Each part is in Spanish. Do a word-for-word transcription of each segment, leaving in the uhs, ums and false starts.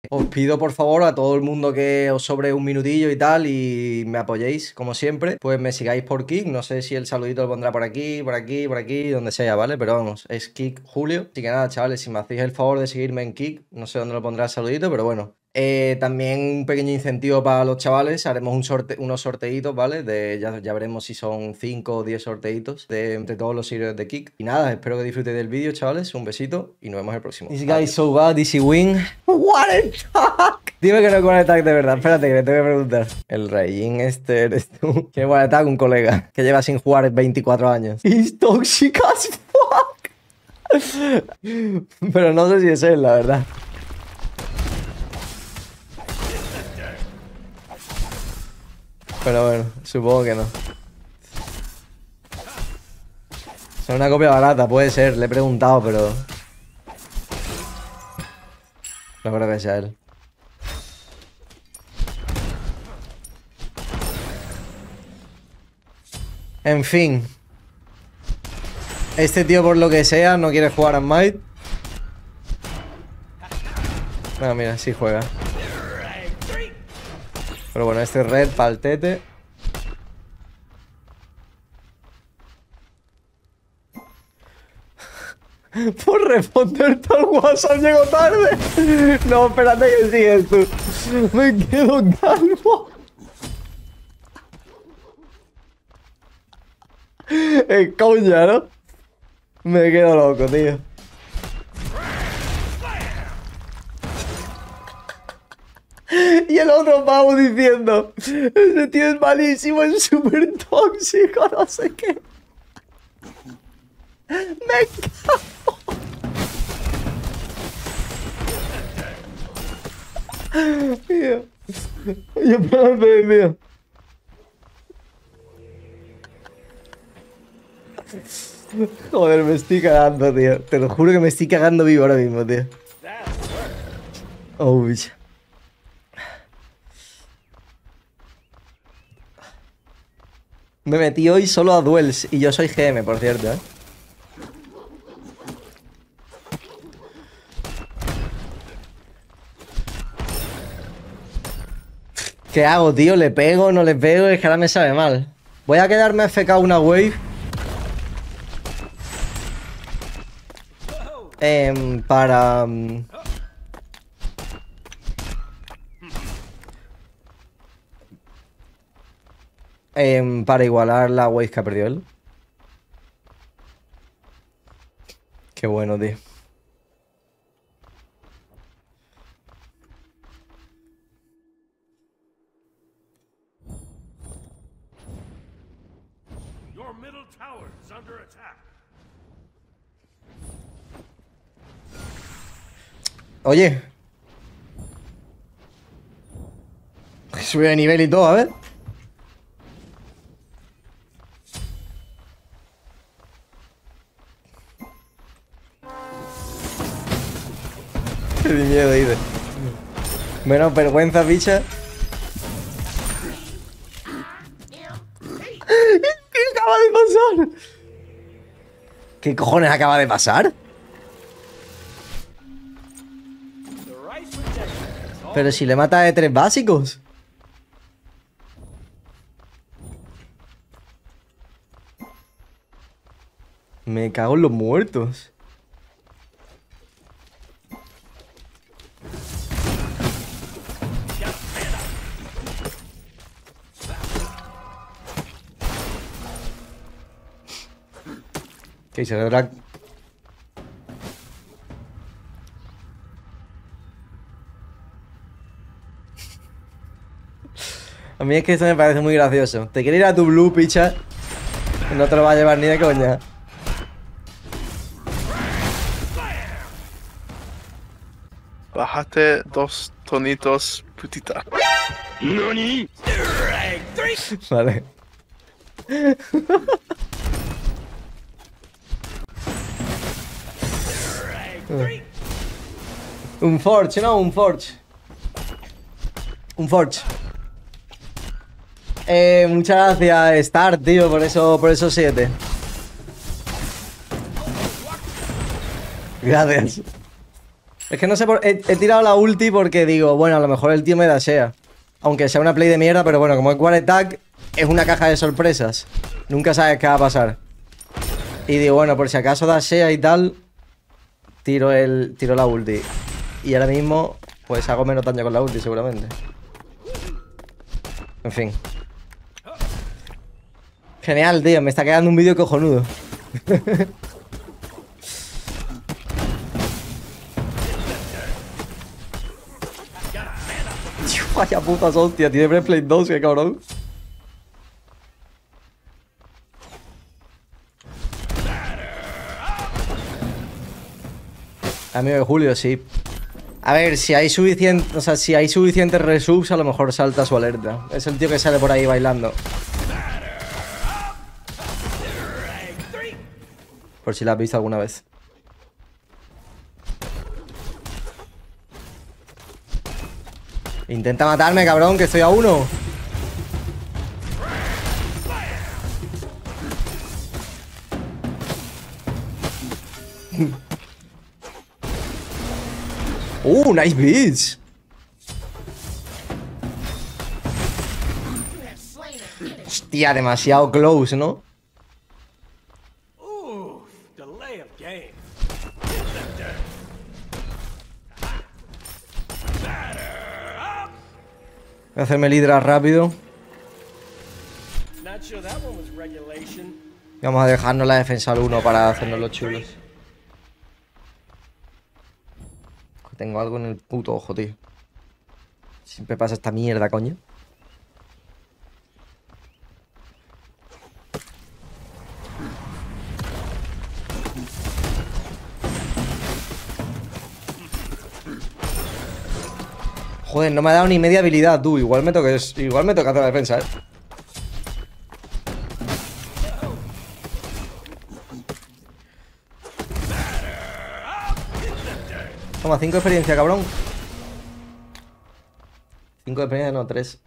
os pido por favor a todo el mundo que os sobre un minutillo y tal y me apoyéis, como siempre, pues me sigáis por Kick. No sé si el saludito lo pondrá por aquí, por aquí, por aquí, donde sea, ¿vale? Pero vamos, es Kick Julio. Así que nada, chavales, si me hacéis el favor de seguirme en Kick, no sé dónde lo pondrá el saludito, pero bueno. Eh, también un pequeño incentivo para los chavales, haremos un sorte unos sorteitos, ¿vale? De, ya, ya veremos si son cinco o diez sorteitos de entre todos los seguidores de Kick. Y nada, espero que disfrutéis del vídeo, chavales. Un besito y nos vemos el próximo. This guy is so bad, easy win. What a tag. Dime que no es One Attack de verdad. Espérate que le tengo que preguntar. El Reijin este eres tú. Que One Attack, un colega que lleva sin jugar veinticuatro años. He's toxic as fuck. Pero no sé si es él, la verdad. Pero bueno, supongo que no. Es una copia barata, puede ser. Le he preguntado, pero... no creo que sea él. En fin. Este tío, por lo que sea, no quiere jugar a Might. Bueno, mira, sí juega. Pero bueno, este red pa'l tete. Por responderte al WhatsApp llego tarde. No, espérate que sigues tú. Me quedo calvo. Es coña, ¿no? Me quedo loco, tío. Y el otro pavo diciendo: ese tío es malísimo, es súper tóxico, no sé qué. Me cago. Tío. Yo espérate, tío. Joder, me estoy cagando, tío. Te lo juro que me estoy cagando vivo ahora mismo, tío. Oh, bicho. Me metí hoy solo a Duels y yo soy G M, por cierto, ¿eh? ¿Qué hago, tío? ¿Le pego? ¿No le pego? Es que ahora me sabe mal. Voy a quedarme F K una wave. Eh, para... Eh, para igualar la wave que ha perdido él. Qué bueno, tío. Oye. Sube de nivel y todo, a ver. Qué miedo, dice. Menos vergüenza, bicha. ¿Qué acaba de pasar? ¿Qué cojones acaba de pasar? Pero si le mata de tres básicos. Me cago en los muertos. Que se habrá... A mí es que esto me parece muy gracioso. Te quieres ir a tu blue, picha. No te lo va a llevar ni de coña. Bajaste dos tonitos, putita. ¿Nani? Vale. Un Forge, ¿no? Un Forge. Un Forge. Eh, muchas gracias, Star, tío, por eso, por esos siete. Gracias. Es que no sé por... He, he tirado la ulti porque digo, bueno, a lo mejor el tío me dashea. Aunque sea una play de mierda, pero bueno, como es War Attack, es una caja de sorpresas. Nunca sabes qué va a pasar. Y digo, bueno, por si acaso dashea y tal, tiro el tiro la ulti. Y ahora mismo, pues hago menos daño con la ulti, seguramente. En fin. Genial, tío, me está quedando un vídeo cojonudo. Tío, vaya putas hostia, tiene Breastplate dos, qué cabrón. Amigo de Julio, sí. A ver, si hay suficiente, o sea, si hay suficientes resubs, a lo mejor salta su alerta. Es el tío que sale por ahí bailando. Por si la has visto alguna vez. Intenta matarme, cabrón, que estoy a uno. ¡Uh, nice beats! Hostia, demasiado close, ¿no? Voy a hacerme el Hydra rápido. Y vamos a dejarnos la defensa al uno para hacernos los chulos. Tengo algo en el puto ojo, tío. Siempre pasa esta mierda, coño. Joder, no me ha dado ni media habilidad, tú. Igual me toca, igual me toca hacer la defensa, eh. Toma, cinco de experiencia, cabrón. cinco de experiencia, no, tres.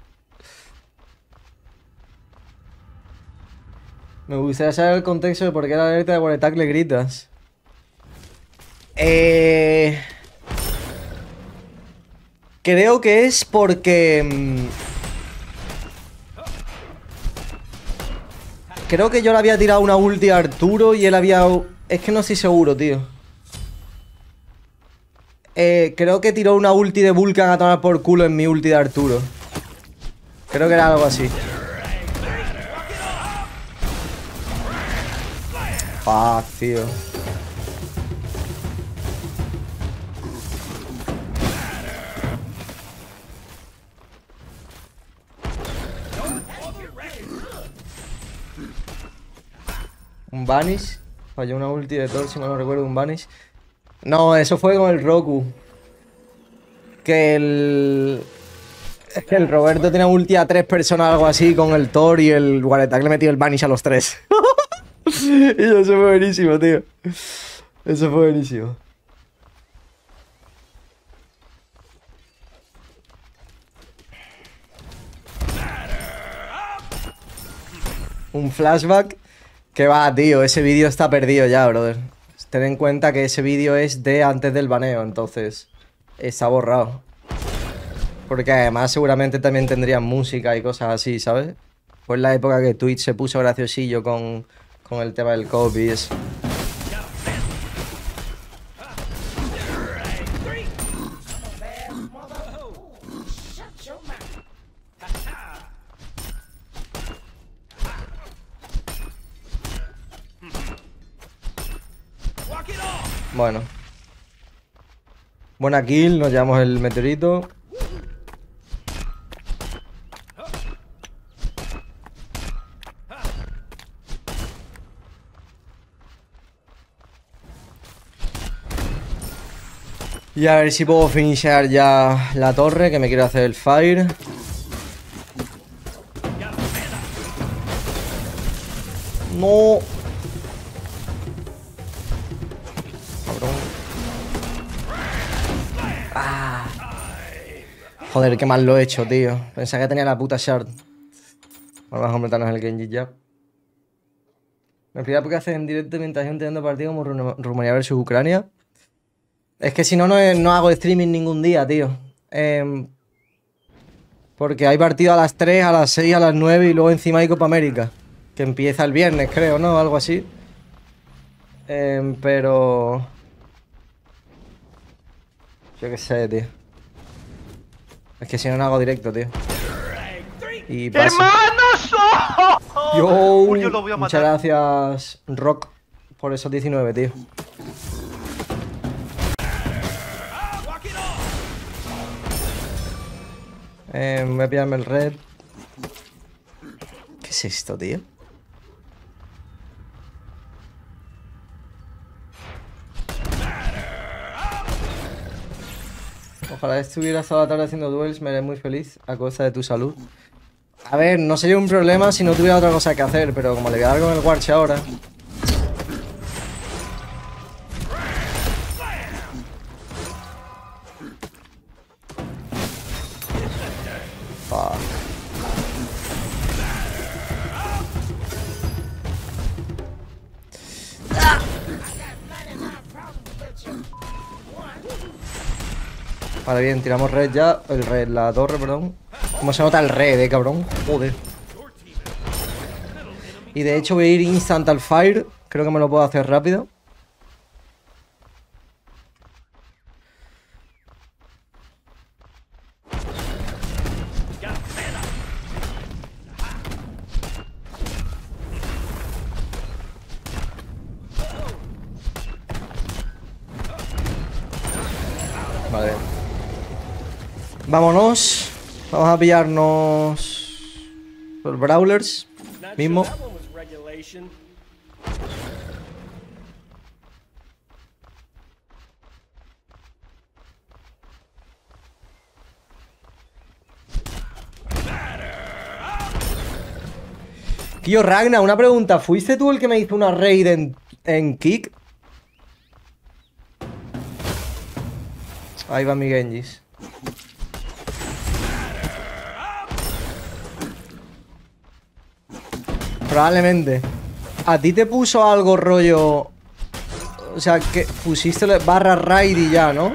Me gustaría saber el contexto de por qué la alerta de War Attack le gritas. Eh... Creo que es porque... mmm, creo que yo le había tirado una ulti a Arturo y él había... Es que no estoy seguro, tío. Eh, creo que tiró una ulti de Vulcan a tomar por culo en mi ulti de Arturo. Creo que era algo así. Fuck, tío. Un Vanish. Falló una ulti de Thor, si no lo recuerdo, un Vanish. No, eso fue con el Roku. Que el... Es que el Roberto tenía ulti a tres personas, algo así, con el Thor y el War Attack le metió el Vanish a los tres. Y eso fue buenísimo, tío. Eso fue buenísimo. Un flashback. Que va, tío, ese vídeo está perdido ya, brother. Ten en cuenta que ese vídeo es de antes del baneo, entonces está borrado. Porque además seguramente también tendrían música y cosas así, ¿sabes? Fue en la época que Twitch se puso graciosillo con, con el tema del copy y eso. Bueno. Buena kill, nos llevamos el meteorito. Y a ver si puedo finishar ya la torre, que me quiero hacer el fire. No. Ah. Joder, qué mal lo he hecho, tío. Pensaba que tenía la puta shard. Vamos a completarnos el Genji ya. Me explica por qué hacen en directo mientras yo entiendo partido como Ru- Rumanía versus Ucrania. Es que si no, no, es- no hago streaming ningún día, tío. Em, porque hay partido a las tres, a las seis, a las nueve y luego encima hay Copa América. Que empieza el viernes, creo, ¿no? Algo así. Em, pero... Yo qué sé, tío. Es que si no, no hago directo, tío. Y paso. ¡Hermanos! Yo, Uy, yo lo voy a muchas matar. gracias, Rock, por esos diecinueve, tío. Eh, voy a pillarme el red. ¿Qué es esto, tío? Ojalá estuviera toda la tarde haciendo duels, me haré muy feliz a costa de tu salud. A ver, no sería un problema si no tuviera otra cosa que hacer, pero como le voy a dar con el Warch ahora... Fuck. Vale, bien, tiramos red ya. El red, la torre, perdón. ¿Cómo se nota el red, eh, cabrón? Joder. Y de hecho voy a ir instant al fire. Creo que me lo puedo hacer rápido. Vale. Vámonos. Vamos a pillarnos los brawlers mismo. Tío, Ragna, una pregunta. ¿Fuiste tú el que me hizo una raid en, en Kick? Ahí va mi Genjis. Probablemente. ¿A ti te puso algo rollo? O sea, que pusiste barra raid y ya, ¿no?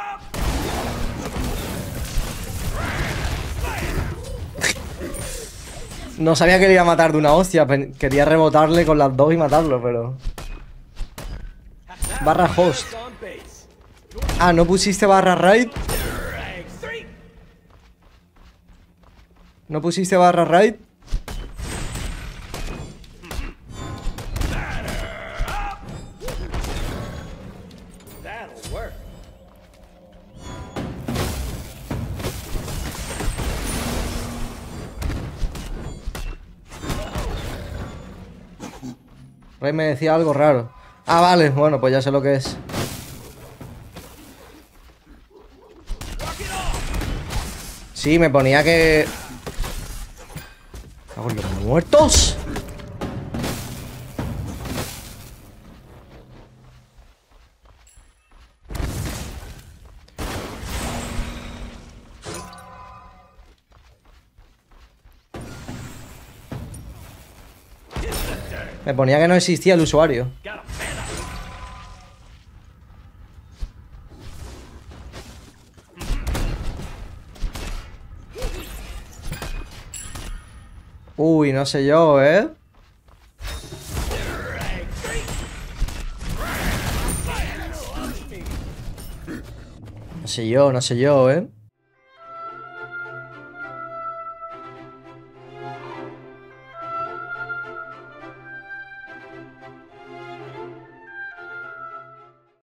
No sabía que le iba a matar de una hostia. Quería rebotarle con las dos y matarlo, pero... Barra host. Ah, ¿no pusiste barra raid? ¿No pusiste barra raid? Rey me decía algo raro. Ah, vale, bueno, pues ya sé lo que es. Sí, me ponía que... ¡Cago en los muertos! Me ponía que no existía el usuario. Uy, no sé yo, ¿eh? No sé yo, no sé yo, ¿eh?